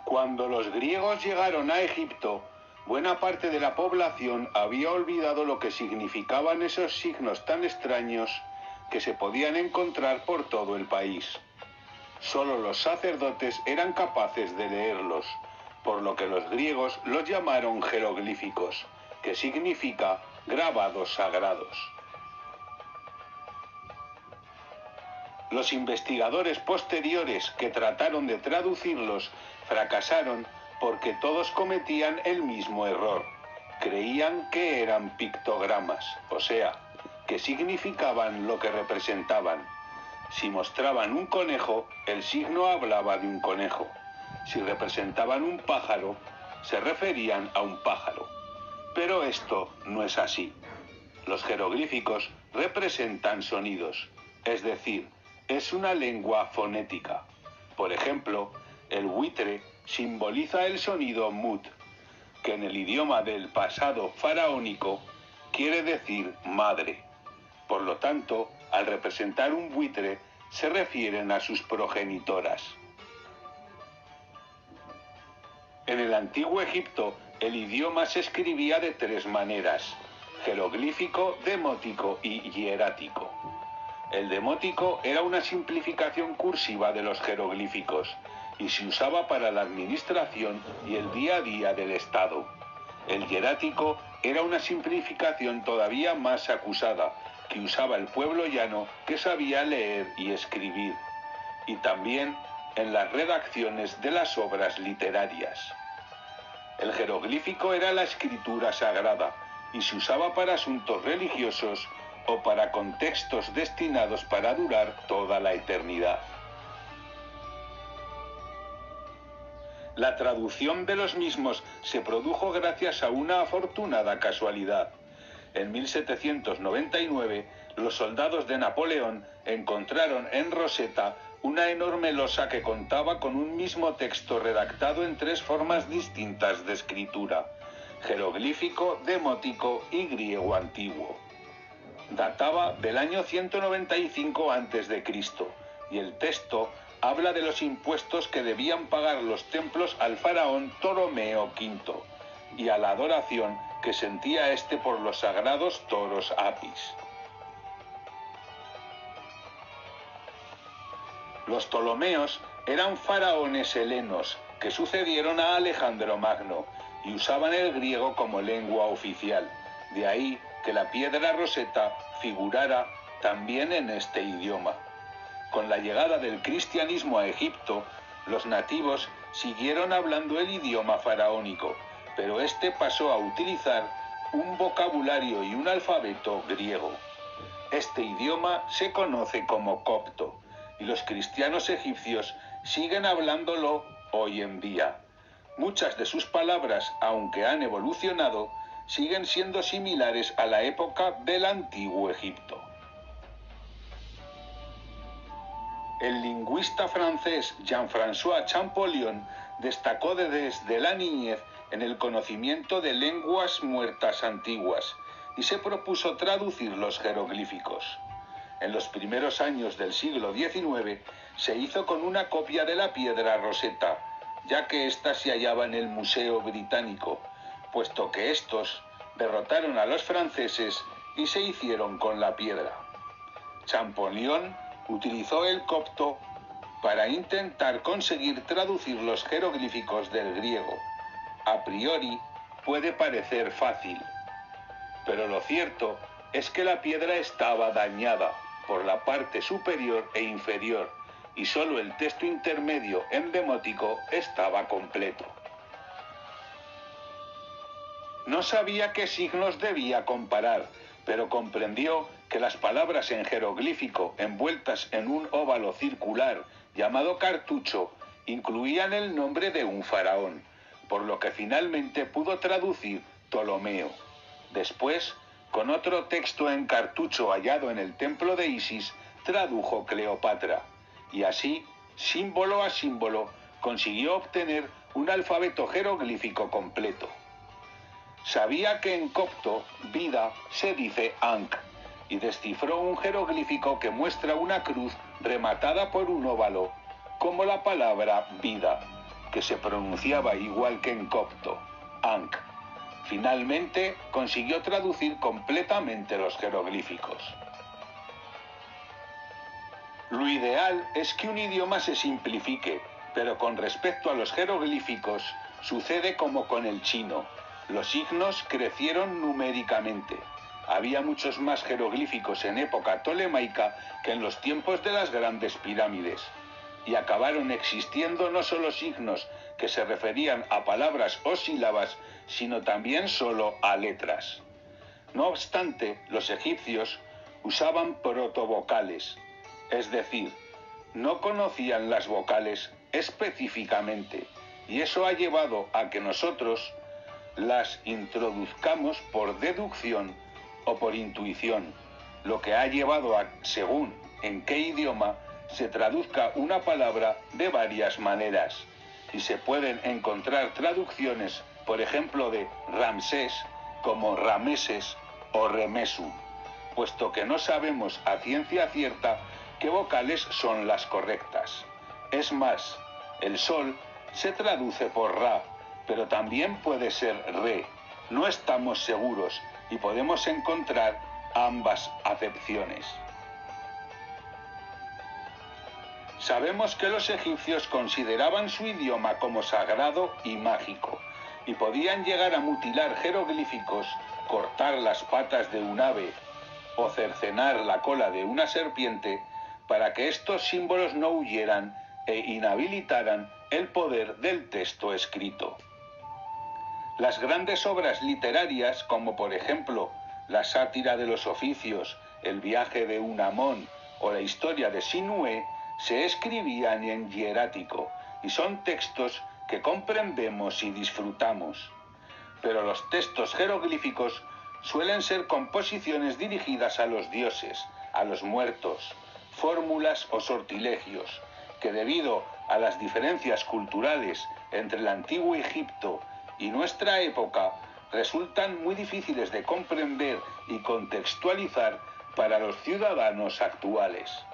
Cuando los griegos llegaron a Egipto, buena parte de la población había olvidado lo que significaban esos signos tan extraños que se podían encontrar por todo el país. Solo los sacerdotes eran capaces de leerlos, por lo que los griegos los llamaron jeroglíficos, que significa grabados sagrados. Los investigadores posteriores que trataron de traducirlos fracasaron porque todos cometían el mismo error. Creían que eran pictogramas, o sea, que significaban lo que representaban. Si mostraban un conejo, el signo hablaba de un conejo. Si representaban un pájaro, se referían a un pájaro. Pero esto no es así. Los jeroglíficos representan sonidos, es decir, es una lengua fonética. Por ejemplo, el buitre simboliza el sonido mut, que en el idioma del pasado faraónico quiere decir madre. Por lo tanto, al representar un buitre, se refieren a sus progenitoras. En el antiguo Egipto, el idioma se escribía de tres maneras: jeroglífico, demótico y hierático. El demótico era una simplificación cursiva de los jeroglíficos y se usaba para la administración y el día a día del Estado. El hierático era una simplificación todavía más acusada, que usaba el pueblo llano que sabía leer y escribir, y también en las redacciones de las obras literarias. El jeroglífico era la escritura sagrada y se usaba para asuntos religiosos o para contextos destinados para durar toda la eternidad. La traducción de los mismos se produjo gracias a una afortunada casualidad. En 1799, los soldados de Napoleón encontraron en Rosetta una enorme losa que contaba con un mismo texto redactado en tres formas distintas de escritura: jeroglífico, demótico y griego antiguo. Databa del año 195 a.C. y el texto habla de los impuestos que debían pagar los templos al faraón Ptolomeo V y a la adoración que sentía éste por los sagrados toros Apis. Los Ptolomeos eran faraones helenos que sucedieron a Alejandro Magno y usaban el griego como lengua oficial. De ahí que la piedra Rosetta figurara también en este idioma. Con la llegada del cristianismo a Egipto, los nativos siguieron hablando el idioma faraónico, pero este pasó a utilizar un vocabulario y un alfabeto griego. Este idioma se conoce como copto, y los cristianos egipcios siguen hablándolo hoy en día. Muchas de sus palabras, aunque han evolucionado, siguen siendo similares a la época del antiguo Egipto. El lingüista francés Jean-François Champollion destacó desde la niñez en el conocimiento de lenguas muertas antiguas y se propuso traducir los jeroglíficos. En los primeros años del siglo XIX se hizo con una copia de la piedra Rosetta, ya que ésta se hallaba en el Museo Británico, puesto que estos derrotaron a los franceses y se hicieron con la piedra. Champollion utilizó el copto para intentar conseguir traducir los jeroglíficos del griego. A priori puede parecer fácil, pero lo cierto es que la piedra estaba dañada por la parte superior e inferior y solo el texto intermedio en demótico estaba completo. No sabía qué signos debía comparar, pero comprendió que las palabras en jeroglífico envueltas en un óvalo circular llamado cartucho incluían el nombre de un faraón, por lo que finalmente pudo traducir Ptolomeo. Después, con otro texto en cartucho hallado en el templo de Isis, tradujo Cleopatra, y así, símbolo a símbolo, consiguió obtener un alfabeto jeroglífico completo. Sabía que en copto, vida, se dice Ankh, y descifró un jeroglífico que muestra una cruz rematada por un óvalo, como la palabra vida, que se pronunciaba igual que en copto, Ankh. Finalmente consiguió traducir completamente los jeroglíficos. Lo ideal es que un idioma se simplifique, pero con respecto a los jeroglíficos sucede como con el chino. Los signos crecieron numéricamente. Había muchos más jeroglíficos en época tolemaica que en los tiempos de las grandes pirámides, y acabaron existiendo no solo signos que se referían a palabras o sílabas, sino también solo a letras. No obstante, los egipcios usaban protovocales, es decir, no conocían las vocales específicamente, y eso ha llevado a que nosotros las introduzcamos por deducción o por intuición, lo que ha llevado a, según en qué idioma, se traduzca una palabra de varias maneras, y se pueden encontrar traducciones, por ejemplo, de Ramsés como Rameses o Remesu, puesto que no sabemos a ciencia cierta qué vocales son las correctas. Es más, el sol se traduce por Ra, pero también puede ser Re. No estamos seguros y podemos encontrar ambas acepciones. Sabemos que los egipcios consideraban su idioma como sagrado y mágico, y podían llegar a mutilar jeroglíficos, cortar las patas de un ave o cercenar la cola de una serpiente para que estos símbolos no huyeran e inhabilitaran el poder del texto escrito. Las grandes obras literarias, como por ejemplo la sátira de los oficios, el viaje de Unamón o la historia de Sinué, se escribían en hierático y son textos que comprendemos y disfrutamos. Pero los textos jeroglíficos suelen ser composiciones dirigidas a los dioses, a los muertos, fórmulas o sortilegios, que debido a las diferencias culturales entre el antiguo Egipto y nuestra época, resultan muy difíciles de comprender y contextualizar para los ciudadanos actuales.